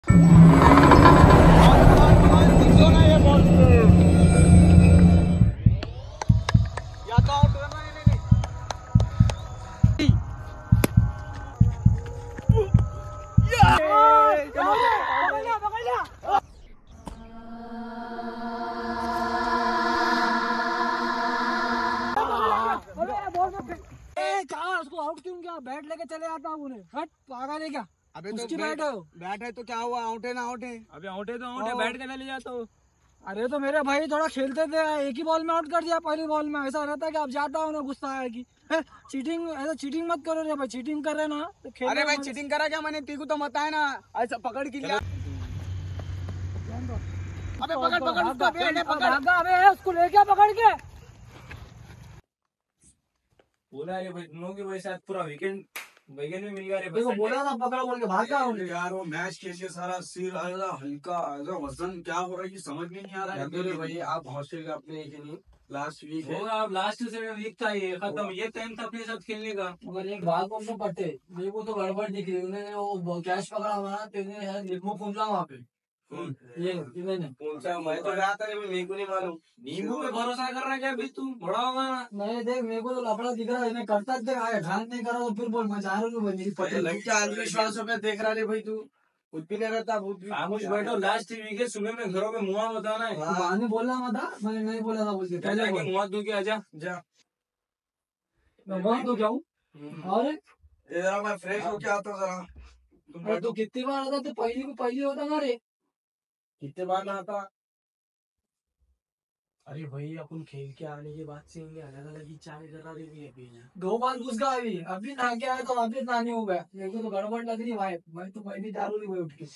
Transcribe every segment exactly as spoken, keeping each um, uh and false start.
उसको आउट क्यों किया? बैट लेके चले आता हूँ उन्हें। हट पागल है क्या? अबे तो उसकी बैट है, बैट है तो क्या हुआ? आउट है ना आउट है? अबे आउट है तो आउट है, बैट के ले जाता हूँ। अरे तो मेरे भाई थोड़ा खेलते थे, एक ही बॉल में आउट कर दिया। पहली बॉल में ऐसा रहता है कि अब जाता हूँ ना, गुस्सा है कि चीटिंग, ऐसा चीटिंग मत करो रे भाई। चीटिंग कर रहे ना तो खेल। अरे भाई चीटिंग करा क्या मैंने? तीकू तो मत है ना, ऐसा पकड़ के लिया। अबे पकड़ पकड़ उसको, अबे पकड़, अबे उसको ले क्या पकड़ के? बोला रे भाई, दोनों की वजह से पूरा वीकेंड वीकेंड में मिल गया रे। देखो बोला था पकड़ बोल के भागा हूँ यार। वो मैच कैसे सारा सिर ऐसा हल्का, ऐसा वजन क्या हो रहा है कि समझ में नहीं आ रहा है भाई। आप हॉस्टल का अपने नहीं लास्ट वीक है, होगा। अब लास्ट से वीक था ये खत्म, ये टाइम था अपने साथ खेलने का। मगर एक बात बोल तो पट्टे, मेरे को तो गड़बड़ दिख रही। उन्होंने वो कैश पकड़ा हुआ तो इन्होंने नींबू कूदा वहाँ पे। ये इन्होंने पूछा, मैं तो गया था मेरे को नहीं मालूम। नींबू पे भरोसा कर रहा है क्या भाई तू? बड़ा होगा ना। नहीं देख, मेरे को तो लफड़ा दिख रहा है। इन्हें करता देख आया, ध्यान नहीं करा तो फिर बोल मैं जा रहा हूँ। मेरी पटेल क्या अंधविश्वास पे देख रहा है भाई तू? कुछ भी नहीं रहता। खामोश बैठो, लास्ट वीक है। सुबह में घरों में मुआ बताना है। मैंने बोला मत था, मैंने नहीं बोला था। बोलते पहले बोल मुआ दूं क्या? जा जा मैं वहाँ तो जाऊँ। और जरा मैं फ्रेश होके आता जरा। तो कितनी बार आता? तो पहली को पहली होता ना रे। कितने बार ना आता? अरे भाई अपन खेल के आने के बाद से अलग अलग ही चाय करा रही है। अभी दो बार घुस गया, अभी अभी नहा के आया तो वापिस नहाने हो गया। मेरे को तो गड़बड़ लग रही भाई। मैं तो पहले जा रही भाई उठ के।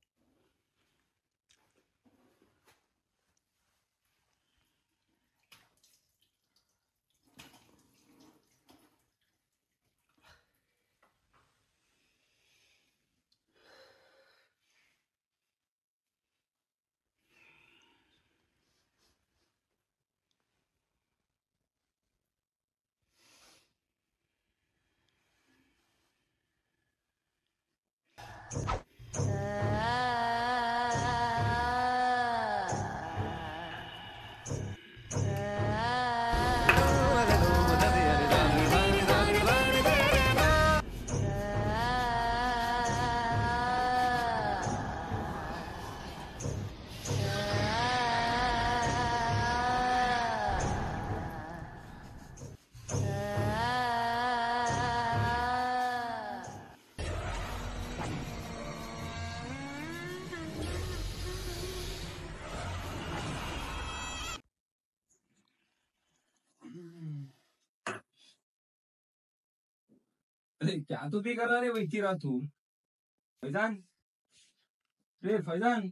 अरे क्या तो भी कर रहा रे भाई तेरा तू? फैजान, रे फैजान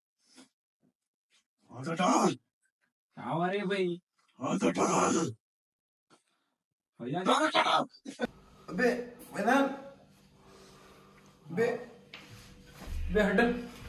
क्या हुआ रे भाई? फैजान अबे मैदान, बे बे हट।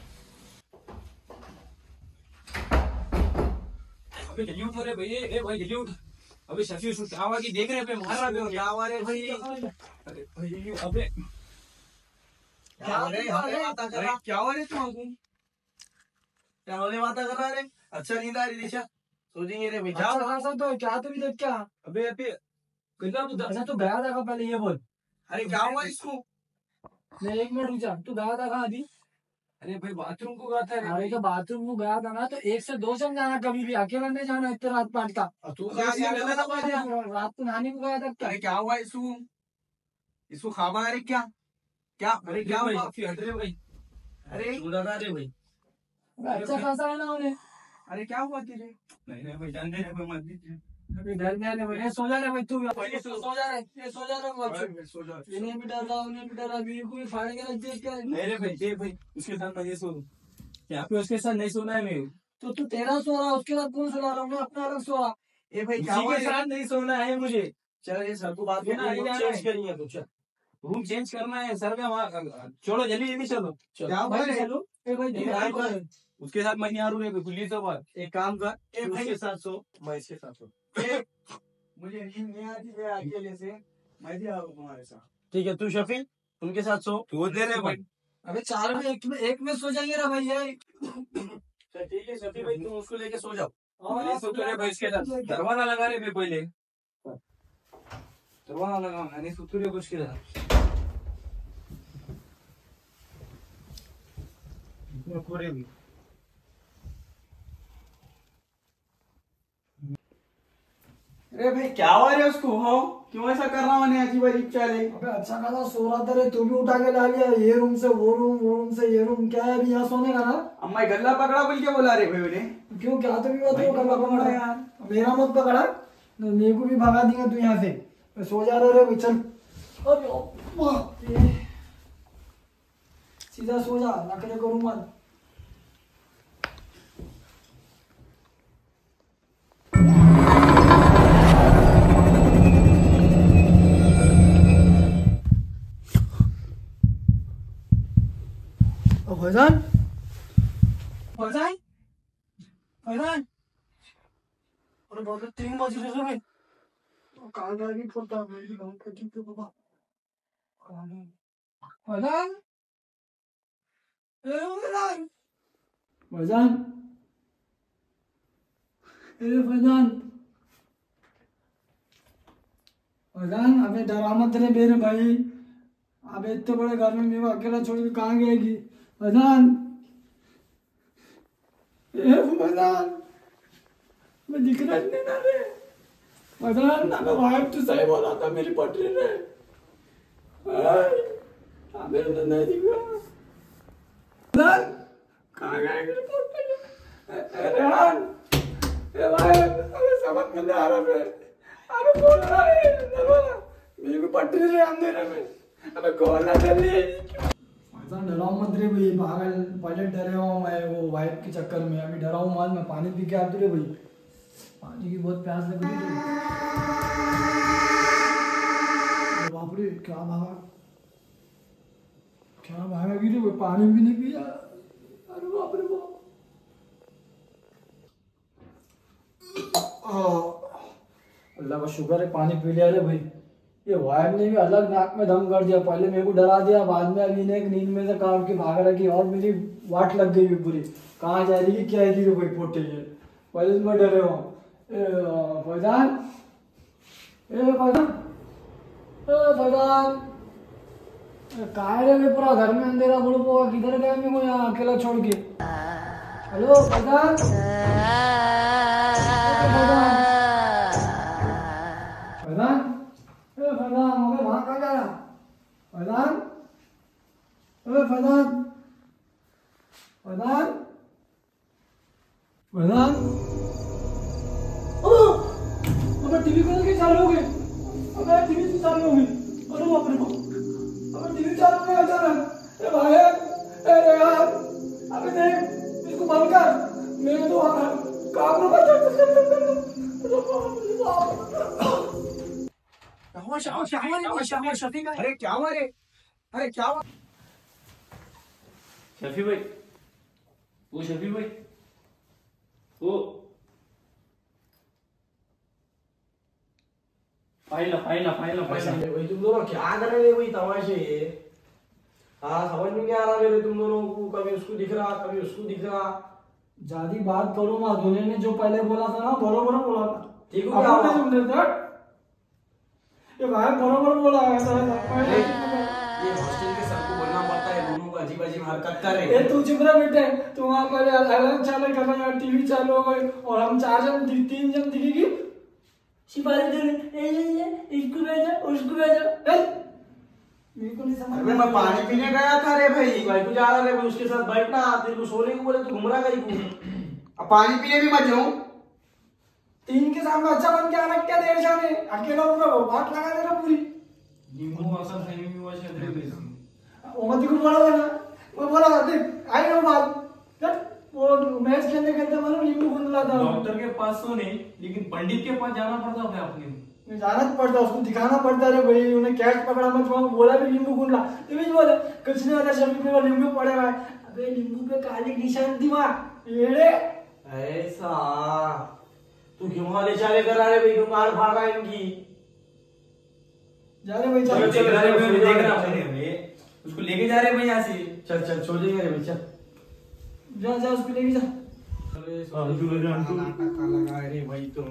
अबे जल्दी उठ रे भाई। ए भाई जल्दी उठ। अबे शशि उस क्या हुआ कि देख रहे पे मार रहा है? क्या हुआ रे भाई? अरे भाई अबे क्या हो रे? हमें बात कर रहा, क्या हो रे तू? क्या होने बात कर रहा रे? अच्छा नींद आ रही दिशा, सो जाएंगे रे भाई। जाओ हाँ सब तो क्या तुम देख क्या? अबे अबे कितना तू अच्छा तू गया था पहले ये बोल। अरे क्या हुआ इसको? मैं एक मिनट रुक जा, तू गया था कहाँ अभी? अरे भाई बाथरूम को गया था रे। अरे तो बाथरूम को गया था ना तो एक से दो जन जाना, कभी भी अकेला नहीं जाना इतने रात पाट का। तू कहाँ रात को नहाने को गया था क्या? अरे क्या हुआ इसको? इसको खावा? अरे क्या क्या? अरे क्या हुआ? हट रे भाई। अरे सुना रे भाई। अच्छा खासा है ना उन्हें। अरे क्या हुआ तेरे? नहीं नहीं भाई, जान दे रे भाई, मत दीजिए। अभी डर गया रे भाई। सो जा रे भाई, तू पहले सो सो जा रे, ये सो जा रे मत। सो जा। इन्हें भी डर रहा, उन्हें भी डर रहा, अभी कोई फाड़ के रख दिया क्या? नहीं रे भाई, दे भाई उसके साथ मैं ये सो यहाँ पे उसके साथ नहीं सोना है। मैं तो तू तेरा सो रहा, उसके साथ कौन सुना रहा? मैं अपना अलग सो रहा। ए भाई क्या उसी हुआ? के साथ नहीं सोना है मुझे। चल ये सर को बात ये ना, ये ना, चेंज करेंगे तो चल। रूम चेंज करना है सर का वहाँ। चलो जल्दी जल्दी चलो। क्या भाई? चलो ए भाई एक तू काम कर। कर, उसके साथ मैं नहीं आ रहा हूँ खुली तो बात। एक काम कर, ए भाई, उसके साथ सो, मैं इसके साथ सो। मुझे नींद नहीं आती है अकेले से, मैं भी आ रहा हूँ तुम्हारे साथ। ठीक है, तू शफी उनके साथ सो। तू दे रे भाई। अबे चार में एक में एक में सो जाएंगे ना भैया। चल ठीक है शफी भाई, तुम उसको लेके सो जाओ। अरे सो तो रे भाई, इसके साथ दरवाजा लगा रे मैं पहले दरवाजा लगा मैंने सुतू रे कुछ के पूरे भी अरे भाई क्या हुआ रे उसको? हो क्यों ऐसा कर रहा हूँ अजीब अजीब चाले? अबे अच्छा खासा सो रहा था रे, तू भी उठा के ला लिया। ये रूम से वो रूम, वो रूम से ये रूम। क्या है अभी यहाँ सोने का ना? अम्मा गल्ला पकड़ा बोल के बोला रे भाई उन्हें। क्यों, क्या तो भी बात भाई हो गला तो पकड़ा पकड़ा यार। मेरा मत पकड़ा, मेरे को भी भगा दिया तू यहाँ से। मैं सो जा रहा रे भाई, चल। अरे बाप रे। सीधा सो जा, नखरे करूँ मत। फैजान, फैजान, फैजान। अरे बाप रे, तीन बज रहे हैं। कहाँ गया भी फोटा मेरी गाँव के ठीक है बाबा। कहाँ गया? फैजान, ए फैजान, फैजान, ए फैजान, फैजान। अबे डरा मत रे मेरे भाई। अबे इतने बड़े घर में मेरे को अकेला छोड़ के कहाँ गएगी? फैजान, ए फैजान, मैं दिख रहा नहीं ना रे। फैजान, ना मैं वाइफ तो सही बोला था, मेरी पटरी रे। अबे तो नहीं दिख रहा। फैजान, कहाँ गए मेरी पटरी? ए रेहान, ए भाई, अबे समझ में नहीं आ रहा रे। अबे बोल रहा है, नहीं बोला। मेरी को पटरी रे अंधेरे में। अबे कौन ना कर लिए? फैजान डराओ मत रे भाई, पागल। पहले डरे हूँ मैं वो वाइफ के चक्कर में, अभी डरा हूँ मत। मैं पानी पी के आती रे भाई, पानी की बहुत प्यास लग रही है। बाप रे, क्या भागा, क्या भागा गिरे भाई, पानी भी नहीं पिया। अरे बाप रे बाप। अल्लाह का शुक्र है पानी पी लिया रे भाई। ये वाइफ ने भी अलग नाक में दम कर दिया। पहले मेरे को डरा दिया, बाद में अभी ने एक नींद में से काम की भाग रखी और मेरी वाट लग गई पूरी। कहाँ जा रही है क्या है रे भाई पोटे ये। पहले तो मैं डरे हूँ। फैजान, ए फैजान, ए फैजान, कहाँ रे भाई? पूरा घर में अंधेरा बुड़प होगा, किधर गया मेरे को यहाँ अकेला छोड़ के? हेलो फैजान, फैजान, फैजान, ए फैजान, अबे वहाँ कहाँ गया? फैजान, ए फैजान, फैजान, फैजान। अबे टीवी कौन के चालू हो गए? अबे टीवी तो चालू हो गई। अरे बाप रे बाप, अबे टीवी चालू हो गया अचानक। ए भाई, ए यार, अबे देख इसको बंद कर। मेरे तो काम में बचा। अरे क्या हुआ रे? अरे क्या हुआ? शफी भाई, वो शफी भाई, वो फाइल फाइल फाइल फाइल भाई तुम दोनों क्या कर रहे हो भाई तमाशे ये? हाँ समझ में क्या आ रहा मेरे तुम दोनों को? कभी उसको दिख रहा, कभी उसको दिख रहा। ज्यादा बात करो मत। उन्होंने ने जो पहले बोला था ना बरोबर बोला था। ठीक है क्या हुआ? ये भाई बरोबर बोला है। ये हॉस्टल के सबको बोलना पड़ता है, दोनों को अजीब अजीब हरकत कर रहे ए हैं। तू चुप रह बेटे। तू वहां पर अलार्म चालू कर रहा है, टीवी चालू हो गई और हम चार जन तीन जन दिखेगी। सिपाही दे इसको भेजा उसको भेजा। मेरे को नहीं समझ। अरे मैं पानी पीने गया था रे भाई, भाई तू जा रहा रे भाई उसके साथ बैठना, तेरे को सोने को बोले तो घूम रहा गई तू। अब पानी पीने भी मत जाऊं। तीन के सामने अच्छा बन के आना क्या देर जाने? अकेला पूरा बात लगा दे रहा पूरी। नींबू असल सही में हुआ शायद रे भाई। वो मत को बोला था ना, वो बोला था देख आई नो बात। देख वो मैच खेलने खेलते मालूम नींबू गूंदला था। डॉक्टर के पास तो नहीं, लेकिन पंडित के पास जाना पड़ता है अपने। जाना तो पड़ता, उसको दिखाना पड़ता है भाई। उन्हें कैच पकड़ा मत, वहां बोला भी नींबू गूंदला। तो भी बोले कुछ नहीं होता, शरीर पे नींबू पड़े हुए। अबे नींबू पे काली निशान दिमाग ये ऐसा तू क्यों वाले चाले कर रहा है भाई? तुम मार फाड़ रहा है इनकी। जा रहे भाई, चलो चलो देख रहा है, देख रहा है उसको लेके जा रहे हैं भाई यहाँ से। चल चल सो जाएंगे रे भाई चल। जा जा उसको लेके जा। लगा रे भाई तुम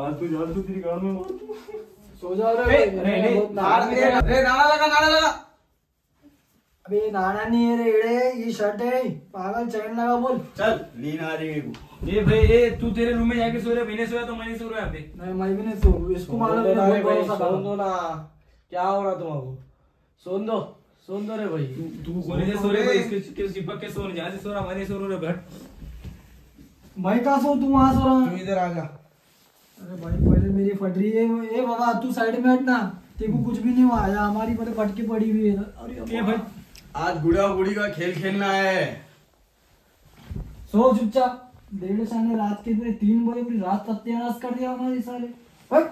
सो जाओ रे। ए, नहीं नहीं नाड़ा रे नाड़ा लगा नाड़ा लगा। अबे ये नाना नहीं है रे एड़े, ये शर्ट है पागल, चैन लगा बोल। चल लीन आ रही है मेरे को। ये भाई ये तू तेरे रूम में जाके सो रहा है, मैंने सोया तो मैं नहीं सो रहा यहाँ पे। नहीं मैं भी नहीं सो, इसको मालूम है भाई बहुत भाई भरोसा सोन करो। दो ना, क्या हो रहा तुम्हारा? सोन दो सोन दो रे भाई। तू कोने से सो रहे भाई, इसके इसके चिपक के सो, जहाँ से सो रहा मैं नहीं सो रहा रे भट। मैं कहाँ सो, तू वहाँ सो रहा तू है। इधर आ जा। अरे भाई पहले मेरी फट रही है। ए बाबा तू साइड में हटना, तेरे को कुछ भी नहीं हुआ, आया हमारी पहले फटके पड़ी हुई है। अरे ये भाई आज गुड़ा गुड़ी का खेल खेलना है। सो चुपचाप। डेढ़ साल रात के पूरे तीन बजे पूरी रात सत्यानाश कर दिया हमारी साले। हट।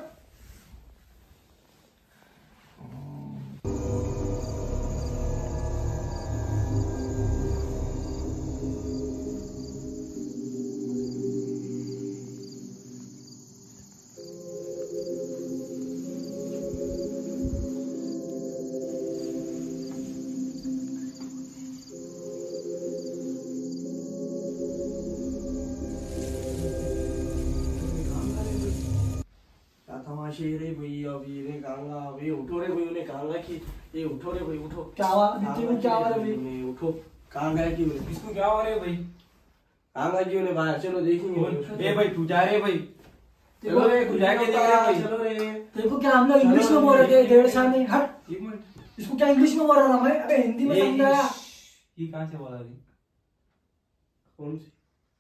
तमाशे रे भाई। अब ये रे कांगा, अब ये उठो रे भाई, उन्हें कांगा की ये उठो रे भाई उठो। क्या हुआ नित्य को, क्या हुआ रे भाई? उन्हें उठो कांगा की उन्हें इसको क्या हो रहा है भाई? कांगा की उन्हें बाहर चलो देखेंगे। ए भाई तू जा रे भाई, चलो रे तू जाके देख रे भाई। चलो रे। तेरे को क्या हम लोग इंग्लिश में बोल रहे थे डेढ़ साल में। हट। एक मिनट, इसको क्या इंग्लिश में बोल रहा था मैं? अबे हिंदी में ये समझाया। ये कहाँ से बोला रही? कौन सी?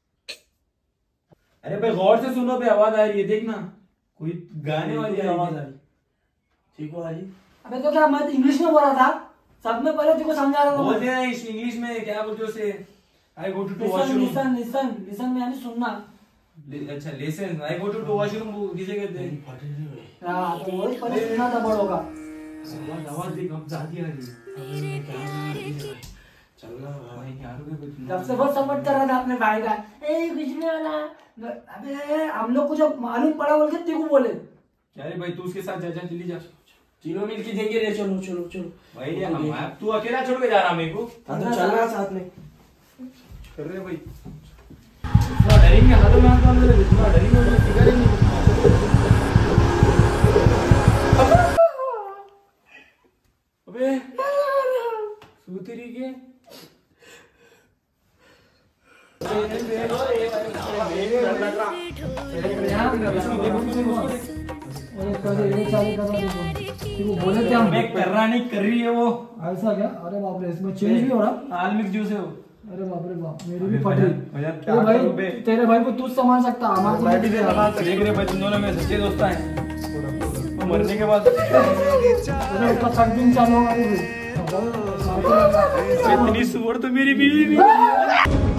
अरे भाई गौर से सुनो पे, आवाज आ रही है देखना, कोई गाने वाली आवाज आ रही। ठीक हो आजी? अबे तो क्या मैं तो इंग्लिश में बोल रहा था, सब में पहले तेरे को समझा रहा था मैं। बोलते हैं इस इंग्लिश में क्या बोलते हो उसे? I go to to listen washroom. Listen listen listen में यानी सुनना। अच्छा lesson, I go to to washroom किसे कहते हैं? फटे रे भाई। हाँ तो वही पहले सुनना था बड़ों का। आवाज आवाज देख अब जाती आ रही है। चलना भाई। भाई यार रे भाई, जब से बहुत सपोर्ट कर रहा था अपने भाई का, ए कुछ नहीं वाला। अबे हम लोग को जब मालूम पड़ा बोल के तेरे को बोले। क्या रे भाई तू उसके साथ जा, जा जल्दी जा। तीनों मिलके देंगे रे। चलो चलो चलो भाई ये हम आप तू अकेला छोड़ के जा रहा मेरे को? हाँ तो चलना साथ में। कर रहे भाई इतना डरेंगे, हाथों में हाथ डाल दे, इतना डरेंगे वो फिगर ही नहीं। अबे सूतरी के बोले थे हम। मैं कर रहा नहीं, कर रही है वो। ऐसा क्या? अरे बाप रे, इसमें चेंज भी हो रहा। आलमिक जूस है वो। अरे बाप रे बाप, मेरी भी फट रही। भैया तेरे क्या भाई, करूं बे? तेरे भाई को तू संभाल सकता, हमारे को मैं भी नहीं देख संभाल देख रहे भाई, तुम दोनों में सच्चे दोस्त हैं। वो मरने के बाद सकता। अरे उसका थक दिन चालू होगा। इतनी सुअर तो मेरी बीवी भी